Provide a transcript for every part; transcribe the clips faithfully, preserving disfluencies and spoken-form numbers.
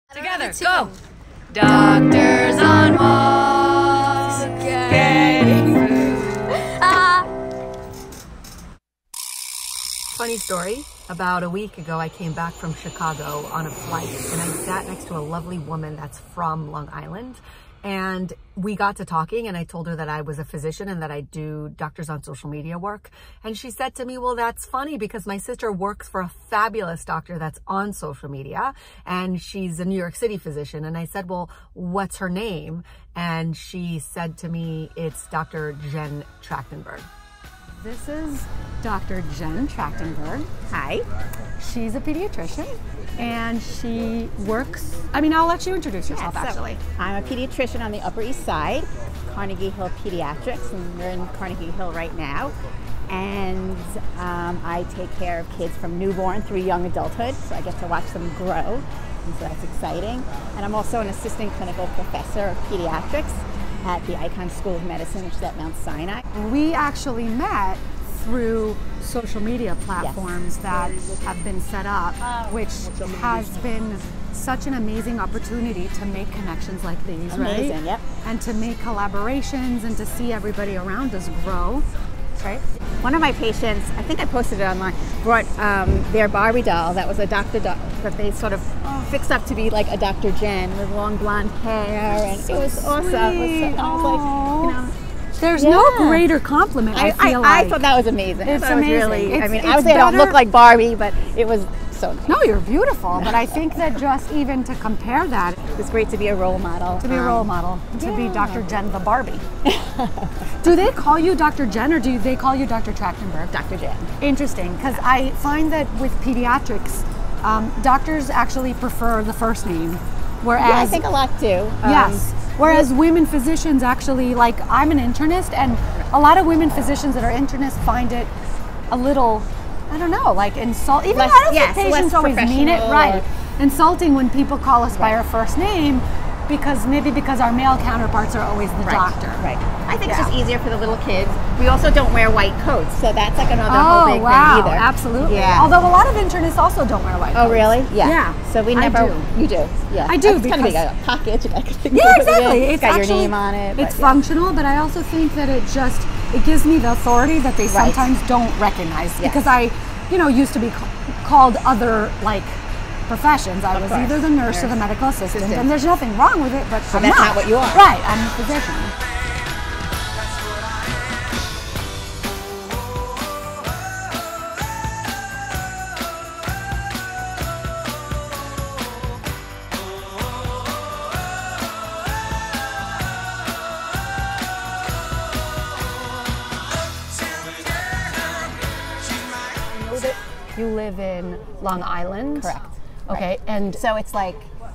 Together, go! Doctors on walks. Ah. Funny story, about a week ago I came back from Chicago on a flight and I sat next to a lovely woman that's from Long Island, and we got to talking and I told her that I was a physician and that I do doctors on social media work. And she said to me, well, that's funny because my sister works for a fabulous doctor that's on social media and she's a New York City physician. And I said, well, what's her name? And she said to me, it's Doctor Jen Trachtenberg. This is Doctor Jen Trachtenberg. Hi. She's a pediatrician and she works, I mean, I'll let you introduce yourself Yeah, so actually. I'm a pediatrician on the Upper East Side, Carnegie Hill Pediatrics, and we're in Carnegie Hill right now. And um, I take care of kids from newborn through young adulthood, so I get to watch them grow, and so that's exciting. And I'm also an assistant clinical professor of pediatrics at the Icahn School of Medicine, which is at Mount Sinai. We actually met through social media platforms yes. that have been set up, which has been such an amazing opportunity to make connections like these, amazing, right? Yep. And to make collaborations and to see everybody around us grow. Right. One of my patients, I think I posted it online, brought um, their Barbie doll that was a doctor doll that they sort of fixed up to be like a Doctor Jen with long blonde hair, and so it was awesome. It was, so, I was like, you know, there's yeah. no greater compliment. I, I feel I, like I thought that was amazing. It's I amazing. Was really, it's, I mean, it's I would say I don't look like Barbie, but it was so nice. No, you're beautiful, but I think that just even to compare that, it's great to be a role model. To be um, a role model, to yeah. be Doctor Jen the Barbie. Do they call you Doctor Jen or do they call you Doctor Trachtenberg? Doctor Jen. Interesting, because I find that with pediatrics, um, doctors actually prefer the first name, whereas yeah, I think a lot do. Um, yes. Whereas women physicians actually, like I'm an internist, and a lot of women physicians that are internists find it a little, I don't know, like insult. Even less, I don't yes, think patients always mean it right. Or, insulting when people call us right. by our first name, because maybe because our male counterparts are always the right. doctor. Right. I think yeah. it's just easier for the little kids. We also don't wear white coats, so that's like another oh, whole big wow. thing either. Absolutely. Yeah. Although a lot of internists also don't wear white oh, coats. Oh, really? Yeah. Yeah. So we never. I do. You do. Yeah. I do. It's kind of big. A pocket. You got yeah, exactly. It it's got actually, your name on it. It's but, functional, yeah. but I also think that it just it gives me the authority that they right. sometimes don't recognize yes. because I, you know, used to be called other like. professions. I of was course. either the nurse, nurse or the medical assistant, assistant, and there's nothing wrong with it, but so I'm that's not. not what you are. Right, I'm a physician. I know that you live in Long Island. Correct. Okay, right. and so it's like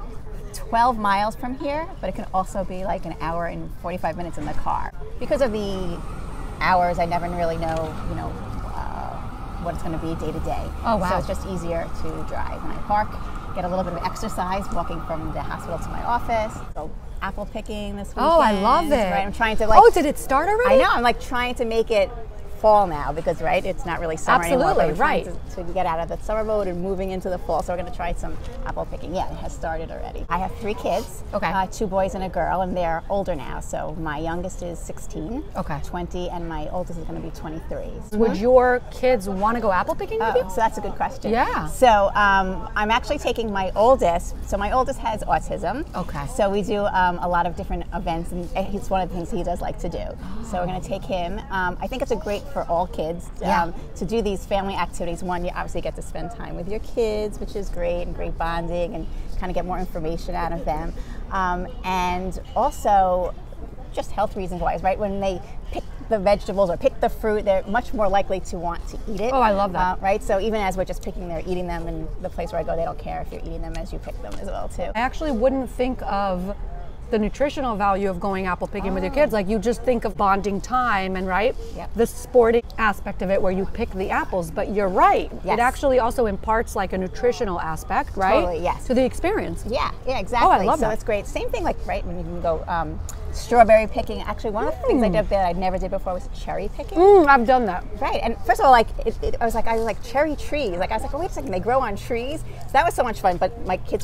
twelve miles from here, but it can also be like an hour and forty-five minutes in the car. Because of the hours, I never really know, you know, uh, what it's going to be day to day. Oh, wow. So it's just easier to drive. And I park, get a little bit of exercise walking from the hospital to my office. So apple picking this weekend. Oh, I love it. Right, I'm trying to like. Oh, did it start already? I know. I'm like trying to make it fall now because right it's not really summer Absolutely, anymore. right. To, to get out of the summer mode and moving into the fall, so we're going to try some apple picking. Yeah, it has started already. I have three kids. Okay. Uh, two boys and a girl, and they're older now. So my youngest is sixteen. Okay. twenty, and my oldest is going to be twenty-three. Mm-hmm. Would your kids want to go apple picking with oh, you? So that's a good question. Yeah. So um, I'm actually taking my oldest. So my oldest has autism. Okay. So we do um, a lot of different events, and it's one of the things he does like to do. Oh. So we're going to take him. Um, I think it's a great for all kids. Yeah. Um, to do these family activities. One, you obviously get to spend time with your kids, which is great, and great bonding, and kind of get more information out of them. Um, and also, just health reasons wise, right? When they pick the vegetables or pick the fruit, they're much more likely to want to eat it. Oh, I love that. Uh, right? So even as we're just picking, they're eating them, and the place where I go, they don't care if you're eating them as you pick them as well, too. I actually wouldn't think of the nutritional value of going apple picking oh. with your kids. Like you just think of bonding time and right, yep. the sporting aspect of it where you pick the apples, but you're right. Yes. It actually also imparts like a nutritional aspect, right? Totally, yes. To the experience. Yeah, yeah, exactly. Oh, I love so that. it's great. Same thing like, right, when you can go um, strawberry picking. Actually, one of the things I did that I never did before was cherry picking. Mm, I've done that. Right, and first of all, like it, it, I was like, I was like cherry trees. Like I was like, oh, wait a second, they grow on trees. So that was so much fun. But my kids were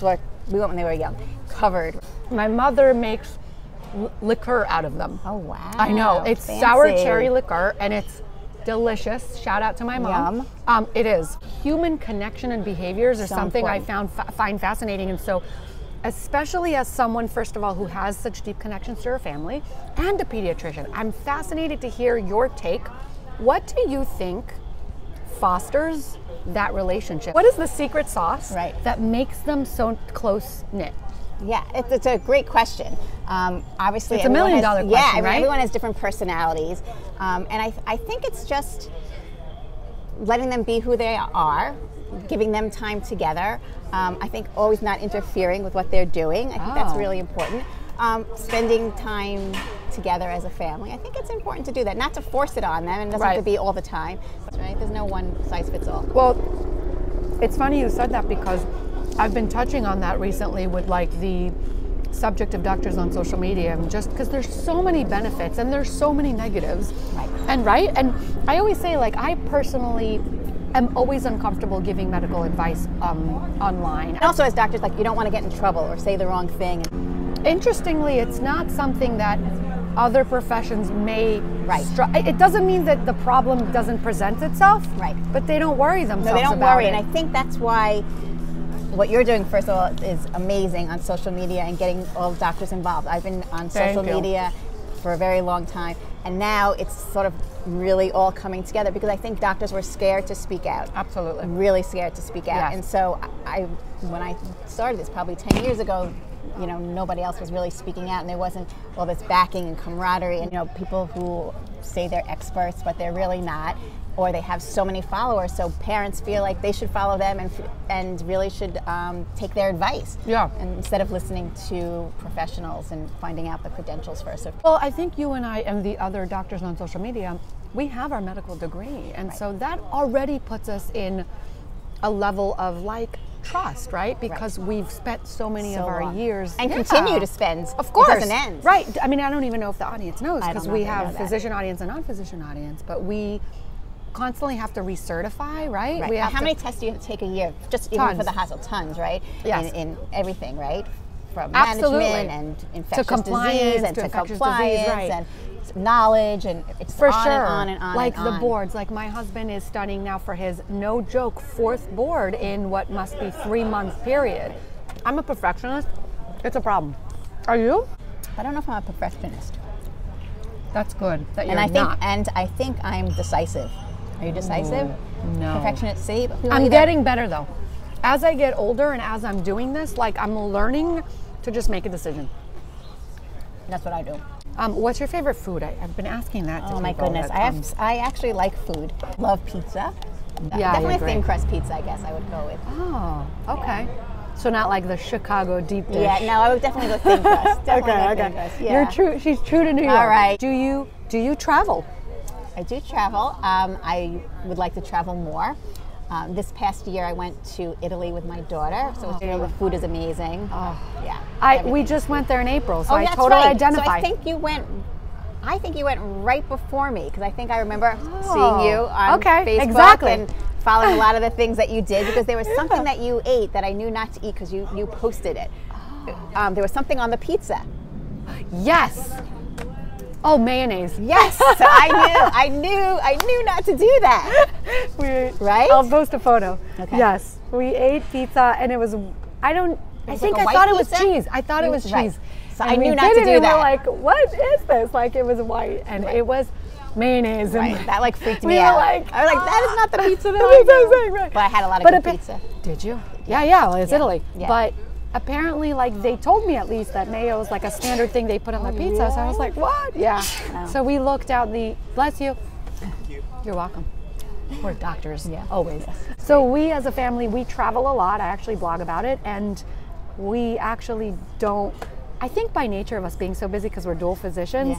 we went when they were young, covered. My mother makes l- liqueur out of them. Oh, wow. I know. It's Fancy. sour cherry liqueur, and it's delicious. Shout out to my mom. Yum. Um, it is. Human connection and behaviors are So something important. I found fa- find fascinating, and so, especially as someone, first of all, who has such deep connections to her family, and a pediatrician, I'm fascinated to hear your take. What do you think fosters that relationship? What is the secret sauce Right. that makes them so close knit? Yeah, it's, it's a great question. Um, obviously, It's a everyone million has- dollar Yeah, question, every- right? everyone has different personalities, um, and I, I think it's just letting them be who they are, giving them time together. Um, I think always not interfering with what they're doing. I think that's Oh. really important. Um, spending time together as a family. I think it's important to do that, not to force it on them, and it doesn't have to Right. be all the time. Right? There's no one size fits all. Well, it's funny you said that because I've been touching on that recently with like the subject of doctors on social media, and just because there's so many benefits and there's so many negatives. Right. And right? And I always say, like, I personally am always uncomfortable giving medical advice um, online. And also, as doctors, like you don't want to get in trouble or say the wrong thing. Interestingly, it's not something that other professions may Right. str- it doesn't mean that the problem doesn't present itself, Right. but they don't worry themselves No, they don't about worry, it. and I think that's why what you're doing, first of all, is amazing on social media and getting all the doctors involved. I've been on Thank social you. media for a very long time, and now it's sort of really all coming together because I think doctors were scared to speak out. Absolutely. Really scared to speak out. Yes. And so I, when I started this probably ten years ago, you know, nobody else was really speaking out, and there wasn't all this backing and camaraderie, and you know, people who say they're experts but they're really not, or they have so many followers, so parents feel like they should follow them and and really should um, take their advice. Yeah. And instead of listening to professionals and finding out the credentials first. Well, I think you and I and the other doctors on social media, we have our medical degree. And so that already puts us in a level of like trust, right? Because we've spent so many So of our long. years. And Yeah. continue to spend. Of course. It doesn't end. Right. I mean, I don't even know if the audience knows I don't because know we if they know have that. physician audience and non-physician audience, but we constantly have to recertify, right? Right. We Now, have how to, many tests do you have to take a year? Just even Tons. for the hospital, tons, right? Yes. In, in everything, right? From Absolutely. management and infectious compliance, disease and to to, infectious disease, compliance right. and knowledge, and it's For on sure. and on and on like and the on. boards. Like my husband is studying now for his, no joke, fourth board in what must be three month period. I'm a perfectionist. It's a problem. Are you? I don't know if I'm a perfectionist. That's good. That you're And I think not. and I think I'm decisive. Are you decisive? no. Perfectionist, see? But people I'm either- getting better though. As I get older and as I'm doing this, like I'm learning to just make a decision. That's what I do. Um, what's your favorite food? I, I've been asking that. to Oh my people goodness. that I come. have I actually like food. Love pizza. Yeah, I Definitely a agree. thin crust pizza, I guess I would go with. Oh, okay. So not like the Chicago deep dish. Yeah, no, I would definitely go thin crust. Definitely Okay, go okay. thin crust. Yeah. You're true. She's true to New York. All right. Do you do you travel? I do travel. Um, I would like to travel more. Um, this past year, I went to Italy with my daughter, so it's, you know, the food is amazing. Oh. Yeah. I everything. we just went there in April, so Oh, I that's totally right. identify. So I think you went. I think you went right before me because I think I remember Oh, seeing you on okay, Facebook exactly. and following a lot of the things that you did because there was something that you ate that I knew not to eat because you you posted it. Um, there was something on the pizza. Yes. Oh, mayonnaise. Yes, so I knew, I knew, I knew not to do that. We, Right? I'll post a photo. Okay. Yes, we ate pizza, and it was. I don't. I was think like a I thought white it was pizza? cheese. I thought it was Right. cheese. So And I we knew not did to it, do and that. We're like, what is this? Like it was white, and Right. it was mayonnaise. And Right, that like freaked we me were out. like, I was like, that is not the pizza that That's I what I'm knew. saying, right. But I had a lot of But good appa- pizza. Did you? Yeah, yeah. Well, it's Yeah, Italy. yeah. But apparently, like they told me at least that mayo is like a standard thing they put on the pizza. So I was like, what? Yeah. Wow. So we looked out the. Bless you. You're welcome. We're doctors. Yeah. Always. So we, as a family, we travel a lot. I actually blog about it, and we actually don't. I think by nature of us being so busy because we're dual physicians, Yeah.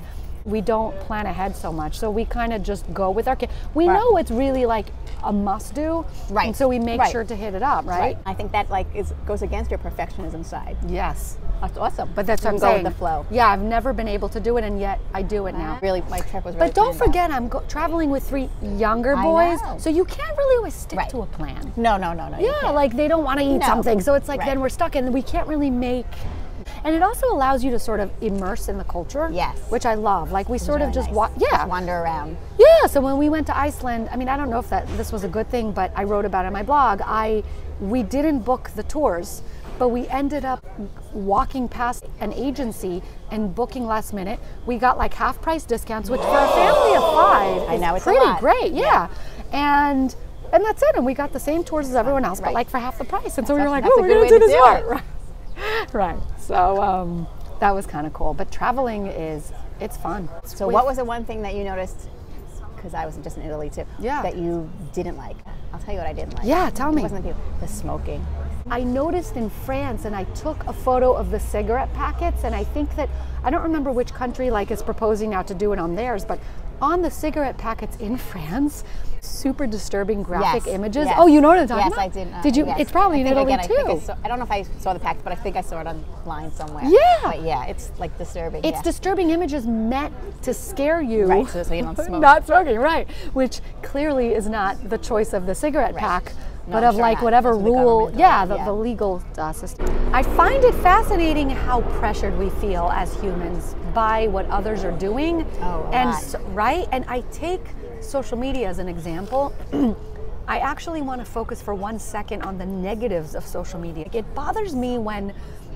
we don't plan ahead so much. So we kind of just go with our kids. We Right. know it's really like a must do. Right. And so we make Right. sure to hit it up, right? I think that like is goes against your perfectionism side. Yes. That's awesome. But that's You what I'm go saying. with the flow. Yeah, I've never been able to do it, and yet I do it now. Really, my trip was really But don't planned out. forget, I'm go- traveling with three younger I boys, know. so you can't really always stick Right. to a plan. No, no, no, no. you Yeah, can't. like they don't want to eat No. something, so it's like Right. then we're stuck, and we can't really make. And it also allows you to sort of immerse in the culture. Yes. Which I love. Like we sort of Very just nice. walk. Yeah. Just wander around. Yeah. So when we went to Iceland, I mean, I don't know if that this was a good thing, but I wrote about it on my blog. I we didn't book the tours, but we ended up walking past an agency and booking last minute. We got like half price discounts, which for a family of five I is know, it's a pretty lot. great. Yeah. And and that's it. And we got the same tours as everyone else, but Right. like for half the price. And so we were That's- like, that's oh, a we're good gonna way do to this do right. it. Right. Right. So um, that was kind of cool. But traveling is it's fun. So what was the one thing that you noticed, because I was just in Italy too, Yeah. that you didn't like? I'll tell you what I didn't like. Yeah, tell It me. wasn't the, the smoking. I noticed in France, and I took a photo of the cigarette packets, and I think that I don't remember which country like is proposing now to do it on theirs, but on the cigarette packets in France, super disturbing graphic Yes, images. yes. Oh, you know what I'm talking Yes, about? I did. Uh, Did you? yes. It's probably I in think Italy again, I, think I, too. saw, I don't know if I saw the packets, but I think I saw it online somewhere. Yeah. But yeah, it's like disturbing. It's yeah. disturbing images meant to scare you. Right, so, so you don't smoke. Not smoking, right. Which clearly is not the choice of the cigarette Right. pack, No, but I'm of sure like not. whatever That's what the rule, government yeah, does, the, yeah. the legal uh, system. I find it fascinating how pressured we feel as humans by what others are doing. Oh, a and lot. so, right? And I take social media as an example. I actually want to focus for one second on the negatives of social media. It bothers me when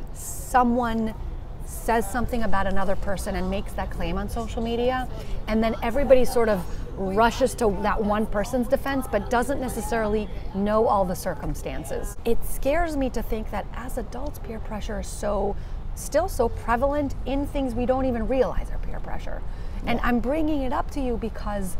someone says something about another person and makes that claim on social media, and then everybody sort of rushes to that one person's defense but doesn't necessarily know all the circumstances. It scares me to think that as adults, peer pressure is so still so prevalent in things we don't even realize are peer pressure. And I'm bringing it up to you because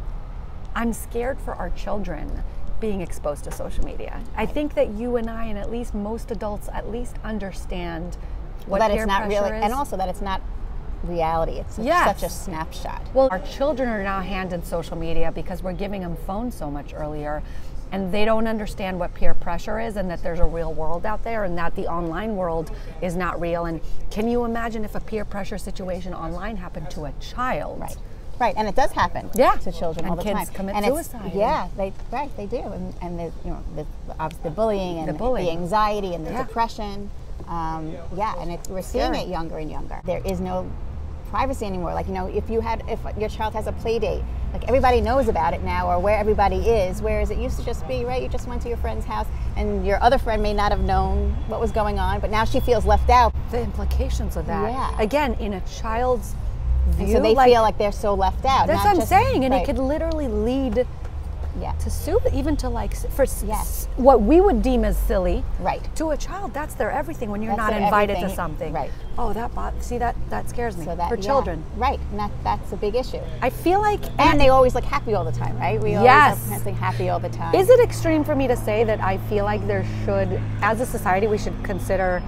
I'm scared for our children being exposed to social media. I think that you and I, and at least most adults, at least understand what that peer it's not pressure really, is. and also that it's not reality. It's such, Yes. such a snapshot. Well, our children are now handed social media because we're giving them phones so much earlier, and they don't understand what peer pressure is and that there's a real world out there and that the online world is not real. And can you imagine if a peer pressure situation online happened to a child? Right. Right, and it does happen Yeah. to children And all the kids time. commit and it's- suicide. Yeah, they right they do, and and the you know the obviously the bullying and The bullying. anxiety and the Yeah. depression. Um, yeah, and it, we're seeing Scary. it younger and younger. There is no privacy anymore. Like you know, if you had if your child has a play date, like everybody knows about it now, or where everybody is. Whereas it used to just be right, you just went to your friend's house, and your other friend may not have known what was going on, but now she feels left out. The implications of that. Yeah. Again, in a child's view, And so they like, feel like they're so left out. that's not what I'm just- saying, and right. it could literally lead yeah. to sue, even to like s- for s- Yes. what we would deem as silly. Right. To a child, that's their everything. When you're That's not their invited everything. to something, Right. Oh, that bo- see that that scares me So that for yeah. children. Right, and that, that's a big issue. I feel like, And they always look happy all the time, right? We always Yes. have something happy all the time. is it extreme for me to say that I feel like there should, as a society, we should consider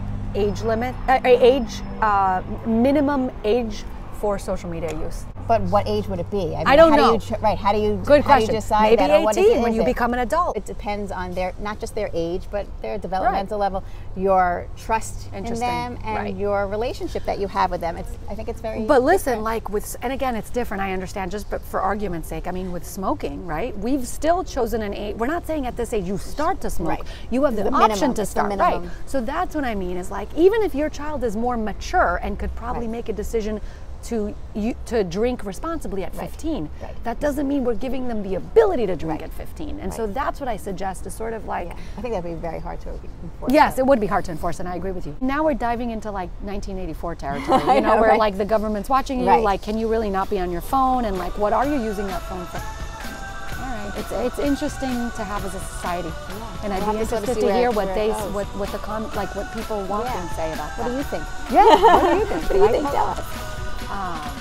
age limit, uh, age uh, minimum age for social media use? But what age would it be? I, mean, I don't how know. Do you, tr- right, how do you Good how question. do you decide Maybe that? Or what is eighteen it, when is you it? become an adult. It depends on their, not just their age, but their developmental level, your trust in Interesting. them, and Right. your relationship that you have with them. It's, I think it's very But listen, different. like with, and again, it's different, I understand, just but for argument's sake, I mean, with smoking, right? We've still chosen an age, we're not saying at this age you start to smoke. Right. You have the, The option minimum, to it's the start, right? minimum. So that's what I mean, is like, even if your child is more mature and could probably Right. make a decision to you, to drink responsibly at Right. fifteen, Right. that doesn't mean we're giving them the ability to drink Right. at fifteen. And so Right. that's what I suggest, is sort of like, Yeah. I think that'd be very hard to enforce. yes, that. it would be hard to enforce, and I agree with you. Now we're diving into like nineteen eighty-four territory, I you know, know, where right. like the government's watching you, Right. like, can you really not be on your phone, and like, what are you using that phone for? All right, it's it's interesting to have as a society, and I'd We'll be have to sort of interested see to where- hear what where it they, goes. what what the com, like what people want Yeah. and say about What that. do you think? Yeah, what do you think? What do you Right? think? Tell us. Um,